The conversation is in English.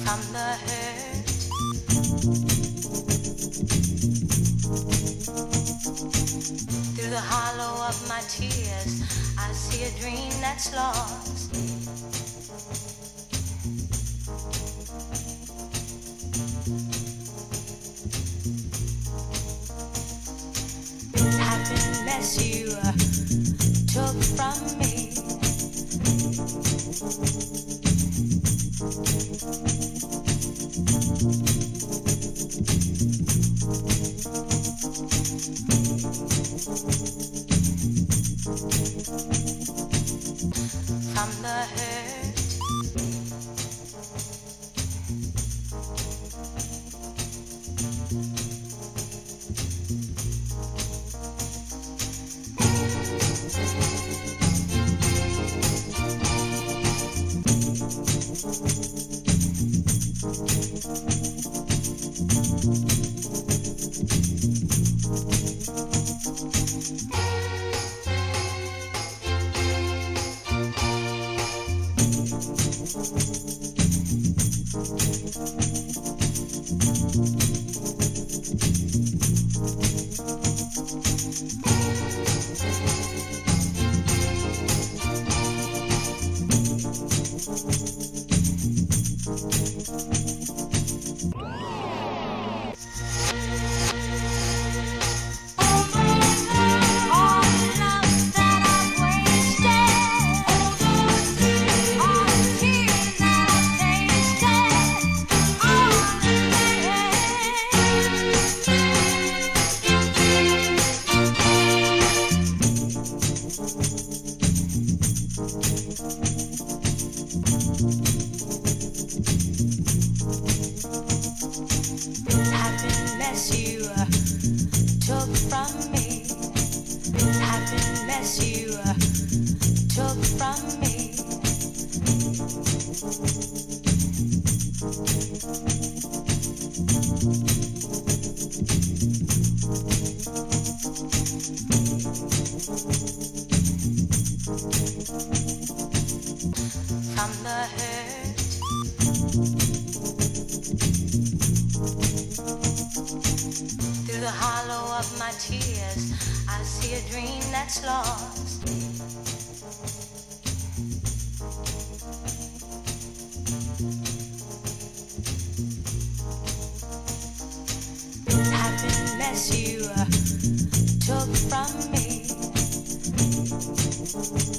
from the hurt. Through the hollow of my tears, I see a dream that's lost. Happiness you took from me. From the hurt. Happiness you took from me. Happiness you took from me. From the hurt. Through the hollow of my tears, I see a dream that's lost. Happiness you took from me.